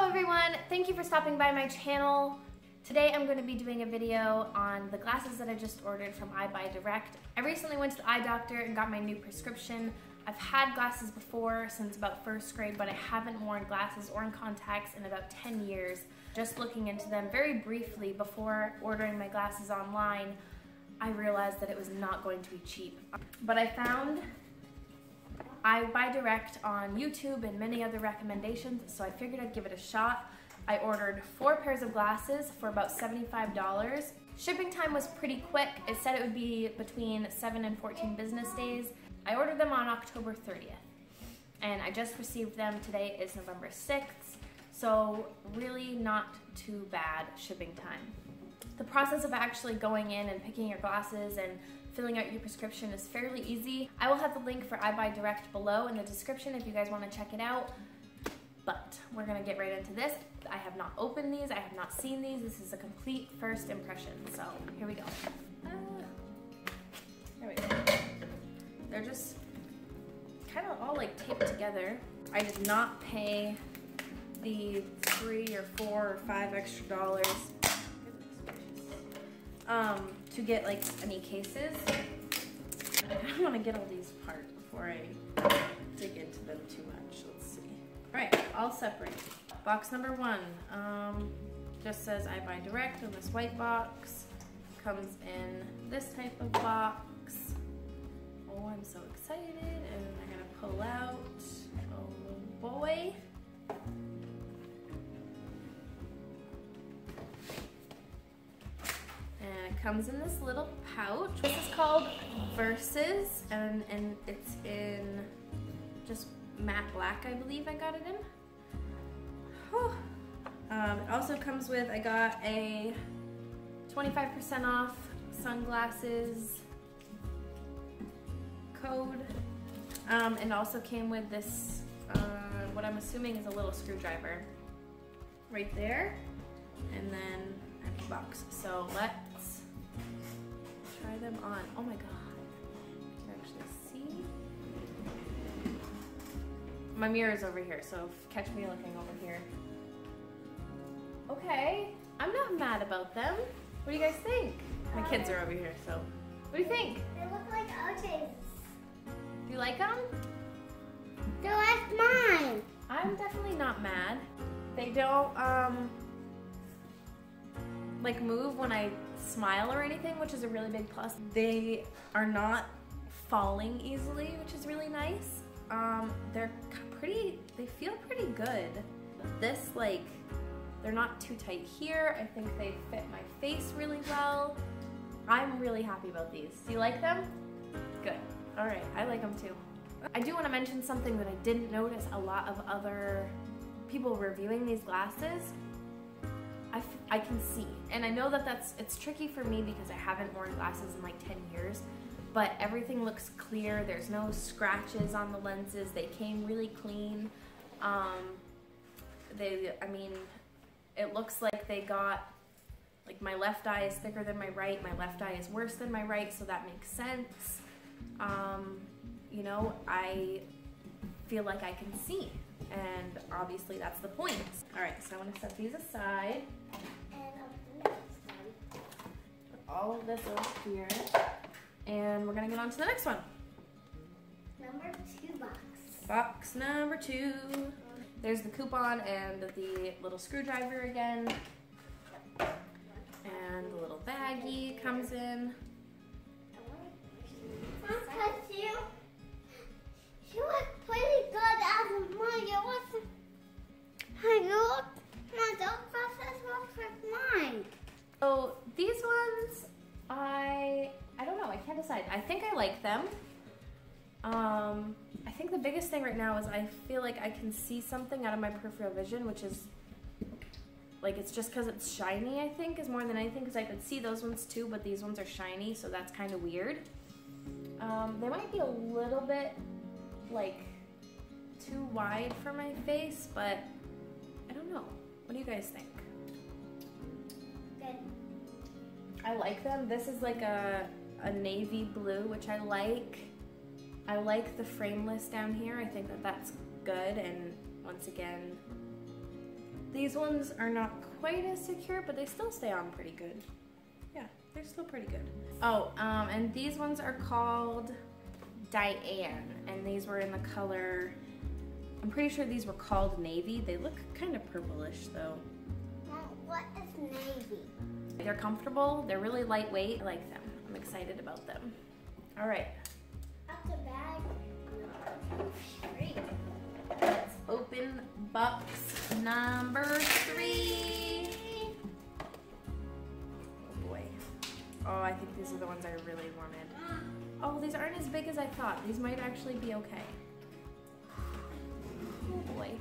everyone, thank you for stopping by my channel. Today I'm going to be doing a video on the glasses that I just ordered from EyeBuyDirect. I recently went to the eye doctor and got my new prescription. I've had glasses before since about first grade, but I haven't worn glasses or contacts in about 10 years. Just looking into them very briefly before ordering my glasses online, I realized that it was not going to be cheap. But I found EyeBuyDirect on YouTube and many other recommendations, so I figured I'd give it a shot. I ordered 4 pairs of glasses for about $75. Shipping time was pretty quick. It said it would be between 7 and 14 business days. I ordered them on October 30th, and I just received them. Today is November 6th, so really not too bad shipping time. The process of actually going in and picking your glasses and filling out your prescription is fairly easy. I will have the link for EyeBuyDirect below in the description if you guys want to check it out. But we're gonna get right into this. I have not opened these, I have not seen these. This is a complete first impression, so here we go. There we go. They're just kind of all like taped together. I did not pay the $3 or $4 or $5 extra dollars to get like any cases. I don't want to get all these apart before I dig into them too much. Let's see. All right, I'll separate. Box number 1 just says EyeBuyDirect on this white box. Comes in this type of box. Oh, I'm so excited, and I'm gonna pull out, oh boy. And it comes in this little pouch. This is called Versus, and it's in just matte black, I believe I got it in. Whew. It also comes with, I got a 25% off sunglasses code, and also came with this, what I'm assuming is a little screwdriver right there, and then empty box. So let's try them on. Oh my god, you can actually see. My mirror is over here, so catch me looking over here. Okay, I'm not mad about them. What do you guys think? My kids are over here, so what do you think? They look like OJ's. Do you like them? They're like mine. I'm definitely not mad. They don't like move when I smile or anything, which is a really big plus. They are not falling easily, which is really nice. They're pretty, they feel pretty good. This, like, they're not too tight here. I think they fit my face really well. I'm really happy about these. Do you like them? Good. All right, I like them too. I do want to mention something that I didn't notice a lot of other people reviewing these glasses. I can see, and I know that it's tricky for me because I haven't worn glasses in like 10 years, but everything looks clear. There's no scratches on the lenses. They came really clean. I mean, it looks like they got, like, my left eye is thicker than my right, my left eye is worse than my right, so that makes sense. You know, I feel like I can see, and obviously that's the point. All right, so I want to set these aside. Put all of this over here, and we're gonna get on to the next one. Number 2 box. Box number 2. There's the coupon and the little screwdriver again. And the little baggie comes in. You look pretty good as a mine. You look, my dog glasses look like mine. So these ones, I don't know, I can't decide. I think I like them. I think the biggest thing right now is I feel like I can see something out of my peripheral vision, which is, like, it's just because it's shiny, I think, is more than anything, because I could see those ones too, but these ones are shiny, so that's kind of weird. They might be a little bit, like, too wide for my face, but I don't know. What do you guys think? Good. I like them. This is like a navy blue, which I like. I like the frameless down here. I think that that's good, and once again, These ones are not quite as secure, but they still stay on pretty good. Yeah, they're still pretty good. Oh, and these ones are called Diane, and these were in the color, I'm pretty sure these were called navy. They look kind of purplish though. What is navy? They're comfortable, they're really lightweight. I like them. I'm excited about them. All right. Up the bag. Let's open box number 3. Oh boy. Oh, I think these are the ones I really wanted. Oh, these aren't as big as I thought. These might actually be okay. Oh boy.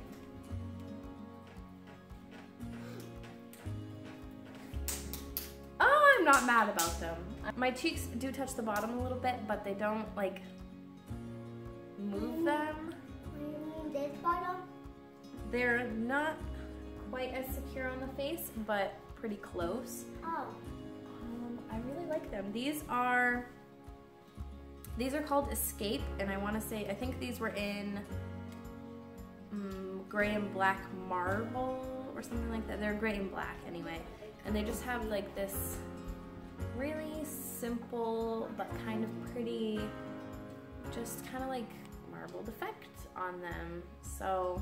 Oh, I'm not mad about them. My cheeks do touch the bottom a little bit, but they don't like move them. You mean this bottom? They're not quite as secure on the face, but pretty close. Oh. I really like them. These are called Escape, and I want to say, I think these were in gray and black marble or something like that. They're gray and black anyway. And they just have like this really simple but kind of pretty, just kind of like marbled effect on them. So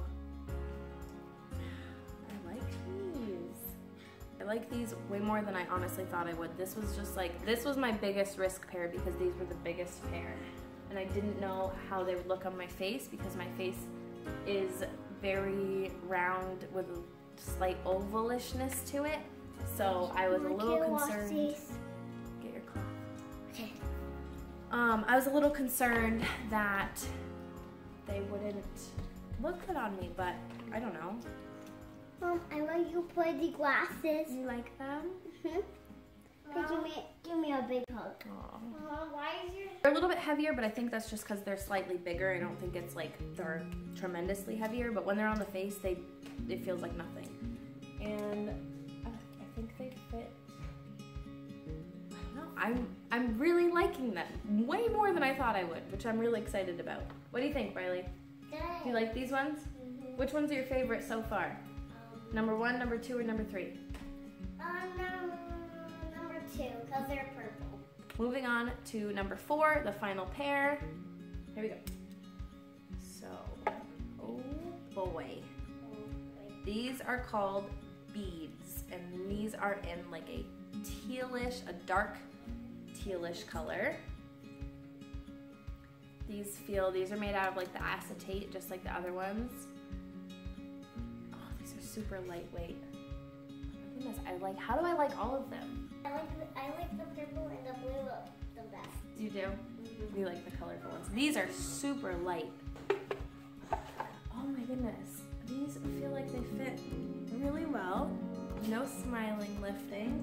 I like these. I like these way more than I honestly thought I would. This was just like, this was my biggest risk pair because these were the biggest pair. And I didn't know how they would look on my face because my face is very round with a slight ovalishness to it. So I was a little concerned. Get your cloth. Okay. I was a little concerned that they wouldn't look good on me, but I don't know. Mom, I want you to put the glasses. You like them? Mm-hmm. Give me a big hug. Why is your... They're a little bit heavier, but I think that's just because they're slightly bigger. I don't think it's like they're tremendously heavier, but when they're on the face, it feels like nothing. And I think they fit. I don't know. I'm really liking them way more than I thought I would, which I'm really excited about. What do you think, Riley? Good. Do you like these ones? Mm-hmm. Which one's are your favorite so far? Number 1, number 2, or number 3? Number 2, because they're purple. Moving on to number 4, the final pair. Here we go. So, oh boy. These are called beads, and these are in like a tealish, a dark tealish color. These are made out of like the acetate, just like the other ones. Oh, these are super lightweight. Oh my goodness, how do I like all of them? I like the purple and the blue the best. You do? Mm-hmm. You like the colorful ones. These are super light. Oh my goodness. These feel like they fit really well. No smiling lifting.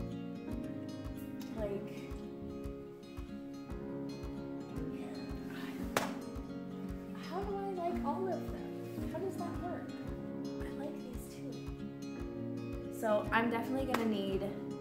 Like, how do I like all of them? How does that work? I like these too. So I'm definitely gonna need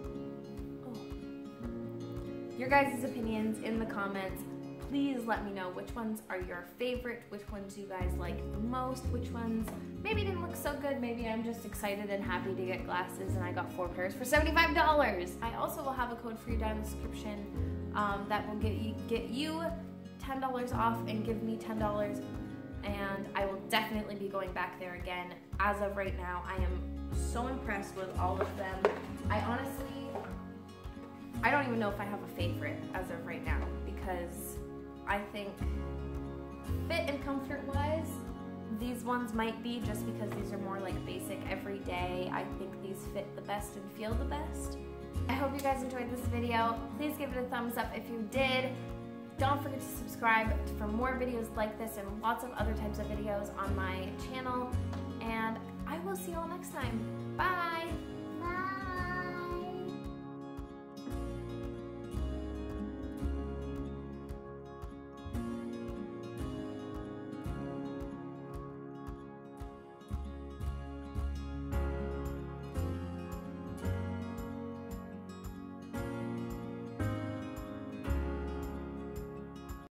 your guys' opinions in the comments. Please let me know which ones are your favorite, which ones you guys like the most, which ones maybe didn't look so good. Maybe I'm just excited and happy to get glasses and I got 4 pairs for $75. I also will have a code for you down in the description that will get you $10 off and give me $10, and I will definitely be going back there again. As of right now, I am so impressed with all of them. I don't even know if I have a favorite as of right now, because I think fit and comfort wise, these ones might be, just because these are more like basic everyday. I think these fit the best and feel the best. I hope you guys enjoyed this video. Please give it a thumbs up if you did. Don't forget to subscribe for more videos like this and lots of other types of videos on my channel. And I will see you all next time. Bye!